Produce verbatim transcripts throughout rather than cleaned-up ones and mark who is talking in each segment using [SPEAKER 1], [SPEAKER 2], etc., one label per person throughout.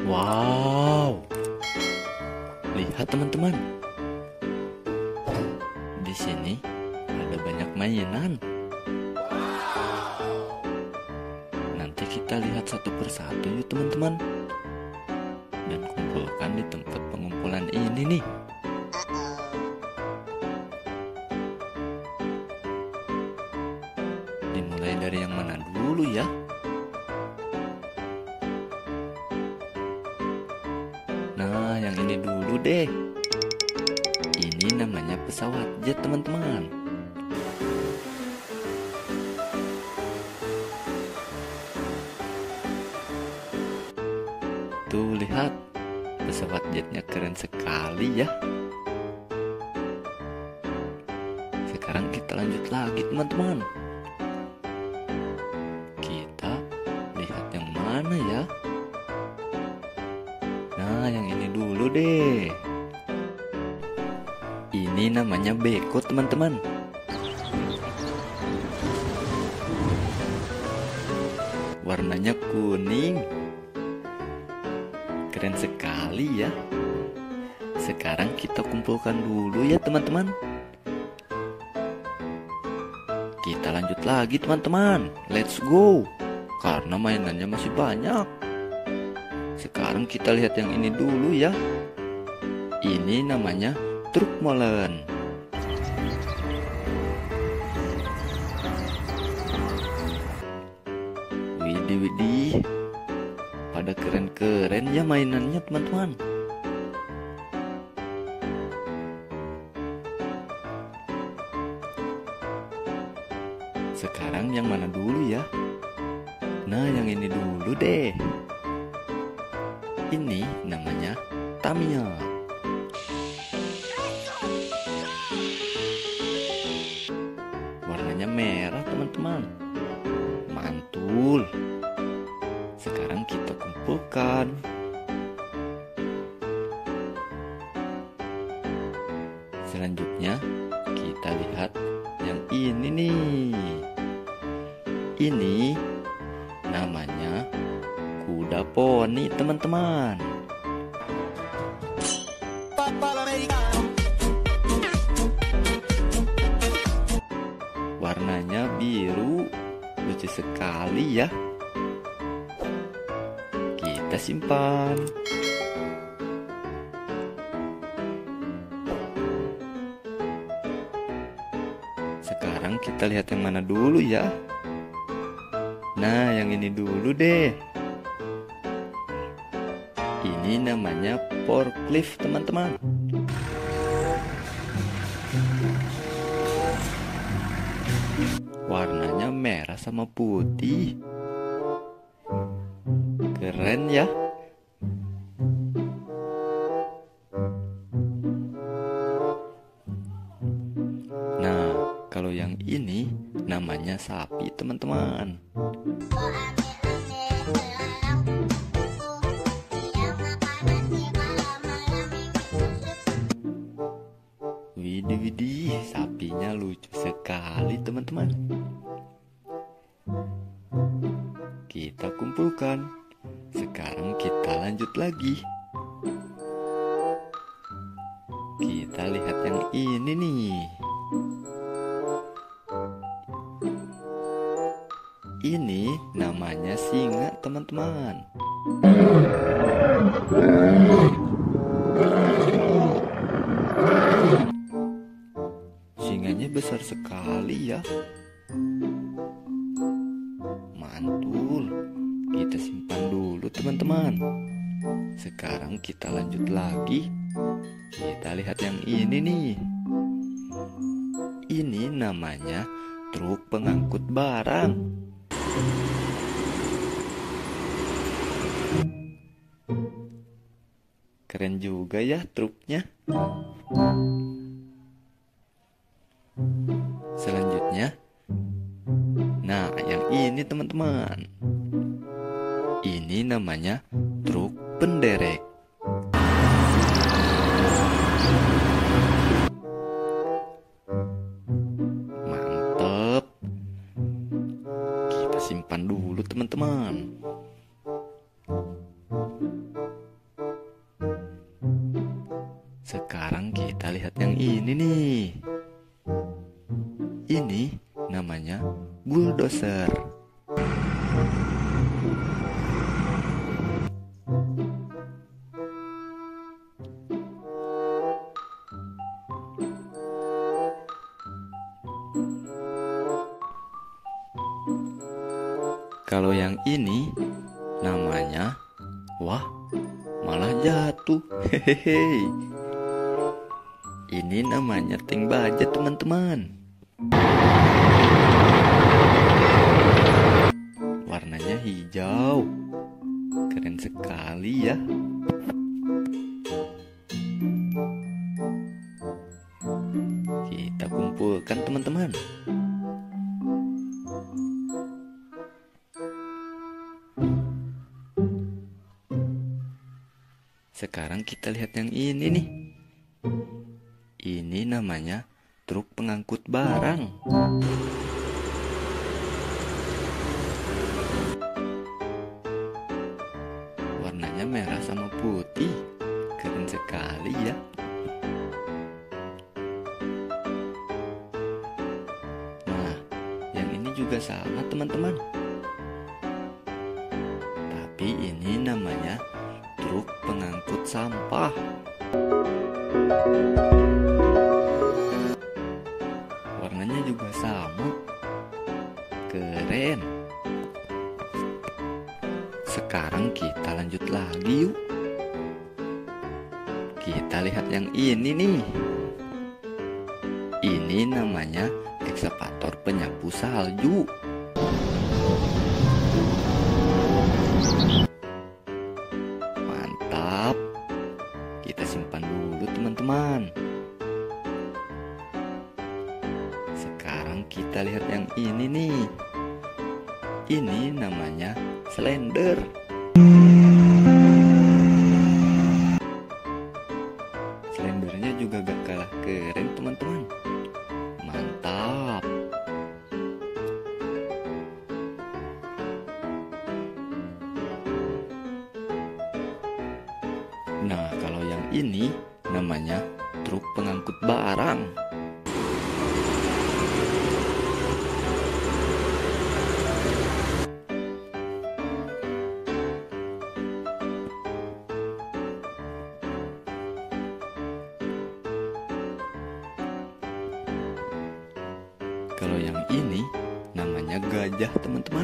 [SPEAKER 1] Wow, lihat teman-teman. Di sini ada banyak mainan. Nanti kita lihat satu persatu yuk teman-teman. Dan kumpulkan di tempat pengumpulan ini nih. Dimulai dari yang mana dulu ya? Nah, yang ini dulu deh. Ini namanya pesawat jet teman-teman. Tuh lihat, pesawat jetnya keren sekali ya. Sekarang kita lanjut lagi teman-teman. Kita lihat yang mana ya? Nah, yang ini dulu deh. Ini namanya beko teman-teman. Warnanya kuning. Keren sekali ya. Sekarang kita kumpulkan dulu ya teman-teman. Kita lanjut lagi teman-teman. Let's go. Karena mainannya masih banyak. Sekarang kita lihat yang ini dulu ya. Ini namanya truk molen. Widih widih, pada keren-keren ya mainannya teman-teman. Sekarang yang mana dulu ya? Nah, yang ini dulu deh. Ini namanya Tamiya. Warnanya merah teman-teman. Mantul. Sekarang kita kumpulkan. Selanjutnya kita lihat yang ini nih. Ini namanya kuda poni teman-teman. Warnanya biru, lucu sekali ya. Kita simpan. Sekarang kita lihat yang mana dulu ya. Nah, yang ini dulu deh. Ini namanya forklift teman-teman. Warnanya merah sama putih. Keren ya. Nah, kalau yang ini namanya sapi teman-teman. Widih widih, sapinya lucu sekali teman-teman. Kita kumpulkan. Sekarang kita lanjut lagi. Kita lihat yang ini nih. Ini namanya singa teman-teman. Singanya besar sekali ya. Mantul. Kita simpan dulu teman-teman. Sekarang kita lanjut lagi. Kita lihat yang ini nih. Ini namanya truk pengangkut barang. Keren juga ya truknya. Selanjutnya, nah yang ini teman-teman. Ini namanya truk penderek. Mantep. Kita simpan dulu teman-teman. Sekarang kita lihat yang ini nih. Ini namanya bulldozer. Kalau yang ini namanya, wah, malah jatuh. Hehehe. Ini namanya tank baja, teman-teman. Warnanya hijau. Keren sekali ya. Kita kumpulkan, teman-teman. Sekarang kita lihat yang ini nih. Ini namanya truk pengangkut barang. Warnanya merah sama putih. Keren sekali ya. Nah, yang ini juga sama, teman-teman. Tapi ini namanya truk pengangkut sampah. Warnanya juga sama. Keren. Sekarang kita lanjut lagi yuk. Kita lihat yang ini nih. Ini namanya ekskavator penyapu salju. Mantap. Kita simpan dulu, teman-teman. Sekarang kita lihat yang ini nih. Ini namanya slender. Slendernya juga gak kalah keren, teman-teman. Mantap. Nah, kalau yang ini namanya truk pengangkut barang. Kalau yang ini namanya gajah, teman-teman.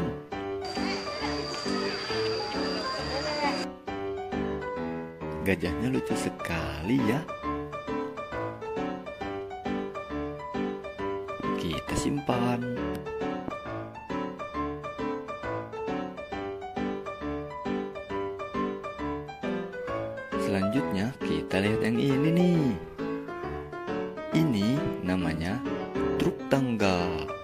[SPEAKER 1] Gajahnya lucu sekali ya. Kita simpan. Selanjutnya kita lihat yang ini nih. Ini namanya truk tangga.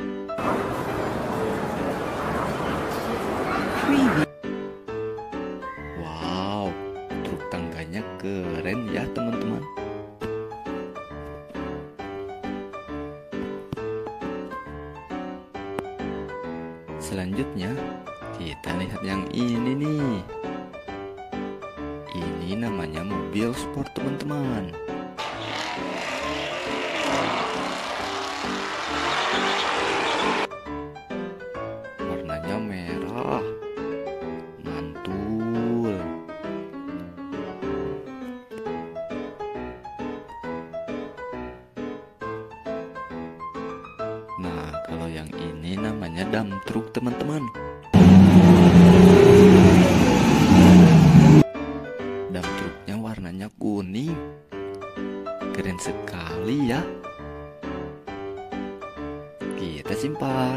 [SPEAKER 1] Wow, truk tangganya keren ya, teman-teman. Selanjutnya kita lihat yang ini nih. Ini namanya mobil sport, teman-teman. Warnanya merah, mantul. Nah, kalau yang ini namanya dump truck, teman-teman. Dump trucknya warnanya kuning. Keren sekali ya. Kita simpan.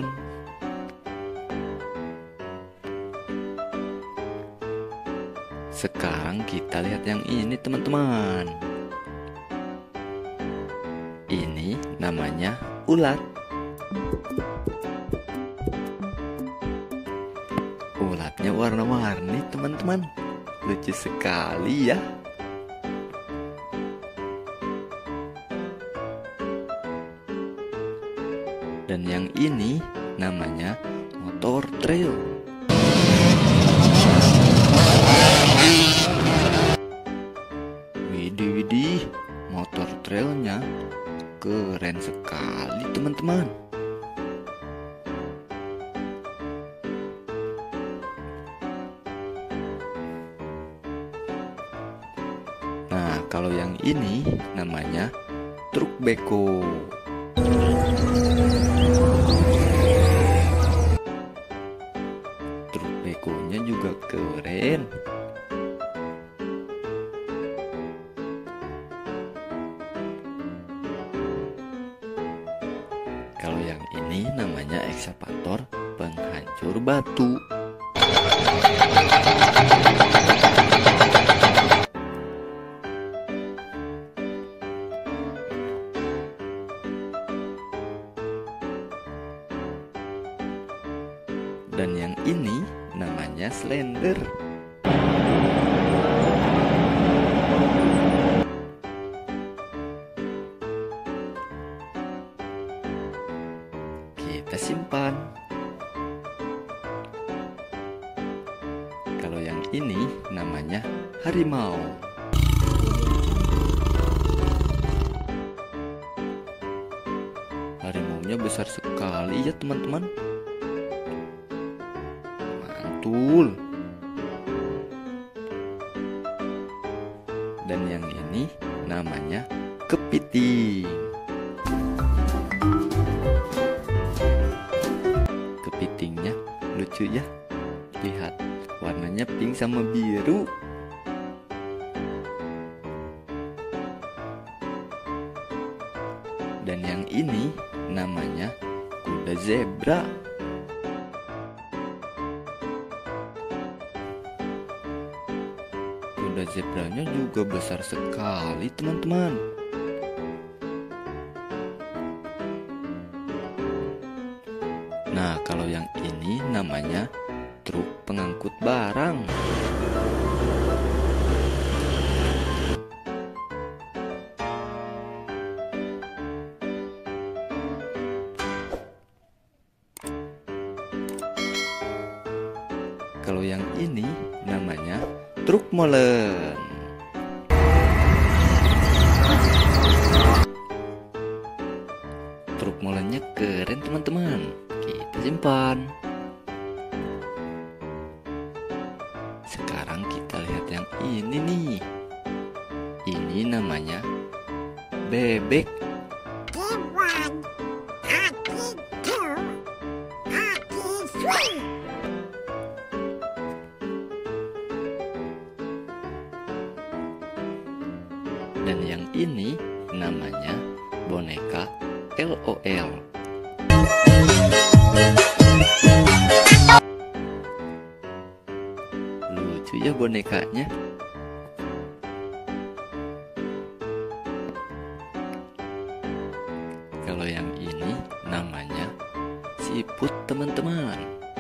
[SPEAKER 1] Sekarang kita lihat yang ini, teman-teman. Ini namanya ulat. Ulatnya warna-warni, teman-teman. Lucu sekali ya. Dan yang ini namanya motor trail. Widih, widih, Nah, kalau yang ini namanya truk beko. Truk bekonya juga keren. Kalau yang ini namanya ekskavator penghancur batu. Dan yang ini namanya slender. Kita simpan. Kalau yang ini namanya harimau. Harimaunya besar sekali ya teman-teman. Mantul. Dan yang ini namanya kepiting. Kepitingnya lucu ya. Lihat, warnanya pink sama biru. Dan yang ini namanya kuda zebra. Kuda zebranya juga besar sekali teman-teman. Nah, kalau yang ini namanya truk pengangkut barang. Kalau yang ini namanya truk molen. Truk molennya keren teman-teman. Kita simpan. Sekarang kita lihat yang ini nih. Ini namanya bebek. Dan yang ini namanya boneka L O L. Lucu ya bonekanya. Kalau yang ini namanya siput teman-teman.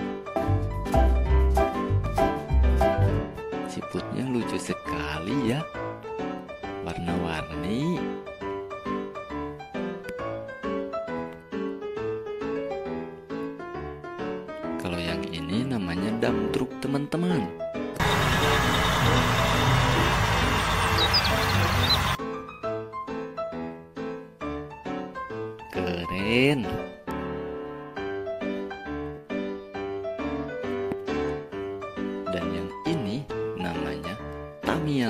[SPEAKER 1] Siputnya lucu sekali ya. Warna-warni. Kalau yang ini namanya dam truk teman-teman. Keren. Dan yang ini namanya Tamiya.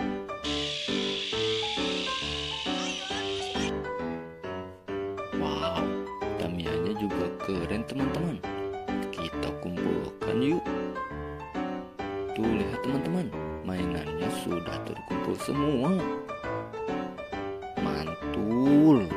[SPEAKER 1] Wow, Tamiyanya juga keren teman-teman. Kita kumpulkan yuk. Tuh lihat teman-teman, mainannya sudah terkumpul semua. Mantul.